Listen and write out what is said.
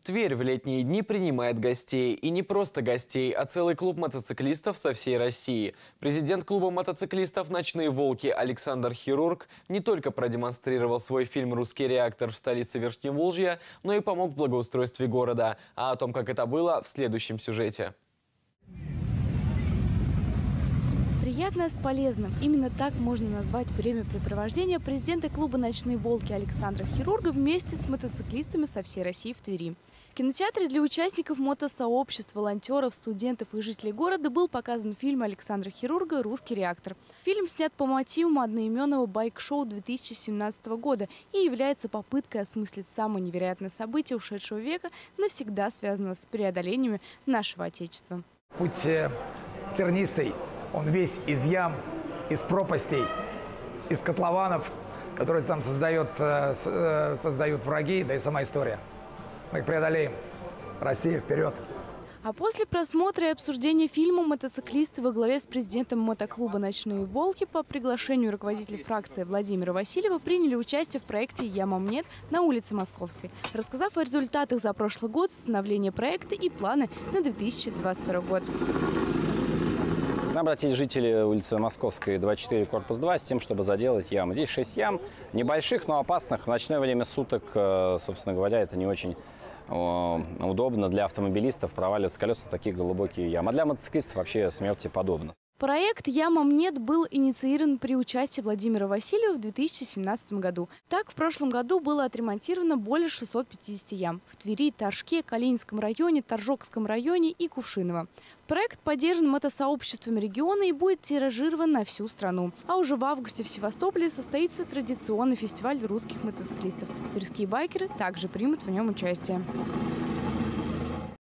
Тверь в летние дни принимает гостей. И не просто гостей, а целый клуб мотоциклистов со всей России. Президент клуба мотоциклистов «Ночные волки» Александр Хирург не только продемонстрировал свой фильм «Русский реактор» в столице Верхневолжья, но и помог в благоустройстве города. А о том, как это было, в следующем сюжете. Приятное с полезным. Именно так можно назвать времяпрепровождение президента клуба «Ночные волки» Александра Хирурга вместе с мотоциклистами со всей России в Твери. В кинотеатре для участников мотосообществ, волонтеров, студентов и жителей города был показан фильм Александра Хирурга «Русский реактор». Фильм снят по мотивам одноименного байк-шоу 2017 года и является попыткой осмыслить самые невероятные события ушедшего века, навсегда связанного с преодолениями нашего Отечества. Путь тернистый, он весь из ям, из пропастей, из котлованов, которые там создают враги, да и сама история. Мы их преодолеем. Россия, вперед! А после просмотра и обсуждения фильма мотоциклисты во главе с президентом мотоклуба «Ночные волки» по приглашению руководителя фракции Владимира Васильева приняли участие в проекте «Я мам нет» на улице Московской, рассказав о результатах за прошлый год, становления проекта и планы на 2022 год. К нам обратились жители улицы Московской, 24, корпус 2, с тем, чтобы заделать ямы. Здесь 6 ям, небольших, но опасных. В ночное время суток, собственно говоря, это не очень удобно для автомобилистов проваливаться колеса в такие глубокие ямы. А для мотоциклистов вообще смерти подобно. Проект «Я мам нет» был инициирован при участии Владимира Васильева в 2017 году. Так, в прошлом году было отремонтировано более 650 ям в Твери, Торжке, Калининском районе, Торжокском районе и Кувшиново. Проект поддержан мотосообществами региона и будет тиражирован на всю страну. А уже в августе в Севастополе состоится традиционный фестиваль русских мотоциклистов. Тверские байкеры также примут в нем участие.